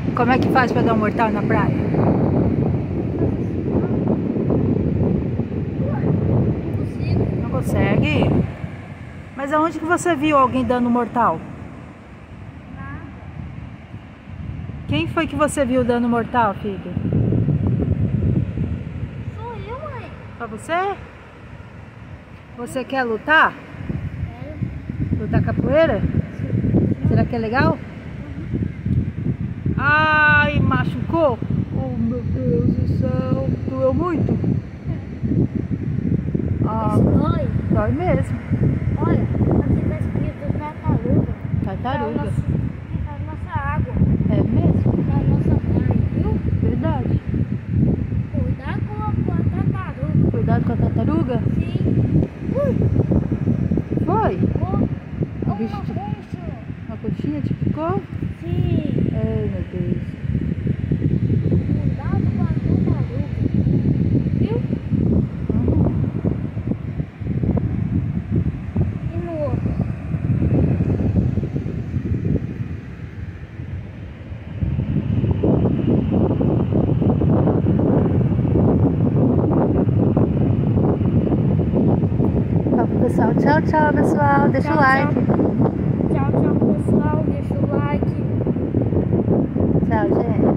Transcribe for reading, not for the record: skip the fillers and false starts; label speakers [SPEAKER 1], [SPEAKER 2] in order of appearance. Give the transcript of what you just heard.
[SPEAKER 1] Como é que faz pra dar um mortal na praia? Não consegue? Mas aonde que você viu alguém dando mortal?
[SPEAKER 2] Nada.
[SPEAKER 1] Quem foi que você viu dando mortal, filho?
[SPEAKER 2] Sou eu, mãe.
[SPEAKER 1] Só você? Você quer lutar?
[SPEAKER 2] Quero.
[SPEAKER 1] Lutar capoeira? Será que é legal? Ai, machucou? Oh, meu Deus do céu. Doeu muito? Ah,
[SPEAKER 2] Isso dói.
[SPEAKER 1] dói mesmo.
[SPEAKER 2] Olha, aqui tá escrito tartaruga.
[SPEAKER 1] Tartaruga.
[SPEAKER 2] Tá na nossa água.
[SPEAKER 1] É mesmo?
[SPEAKER 2] Na nossa praia, viu?
[SPEAKER 1] Verdade.
[SPEAKER 2] Cuidado com a tartaruga.
[SPEAKER 1] Cuidado com a tartaruga.
[SPEAKER 2] Sim.
[SPEAKER 1] Foi?
[SPEAKER 2] Ficou
[SPEAKER 1] O bicho
[SPEAKER 2] uma
[SPEAKER 1] te...
[SPEAKER 2] concha.
[SPEAKER 1] Uma coxinha te picou?
[SPEAKER 2] Sim.
[SPEAKER 1] Ai, meu Deus.
[SPEAKER 2] Cuidado com a tartaruga. Viu? E no outro?
[SPEAKER 1] Tá, pessoal. Tchau, tchau, pessoal. Deixa o like.
[SPEAKER 2] Tchau, tchau, pessoal. Deixa o like.
[SPEAKER 1] Tchau, gente.